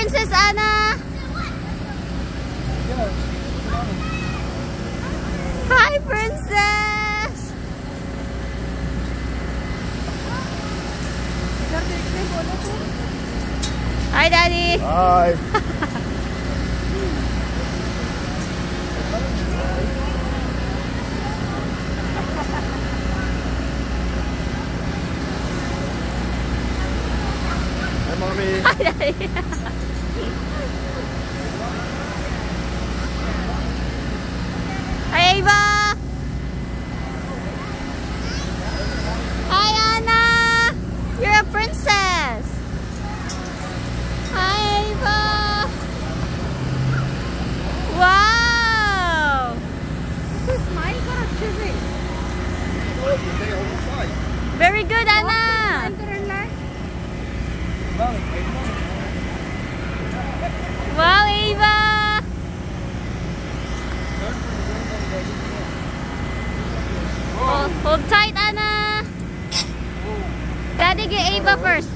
Princess Anna. Hi, Princess. Hi, Daddy. Hi. Hi, Mommy. Hi, Daddy. Hi, Ava. Hi, Anna. You're a princess. Hi, Ava. Wow. This is my God, Chizzy. Very good, Anna. Wow, Ava. Hold tight, Anna. Daddy, get Ava first.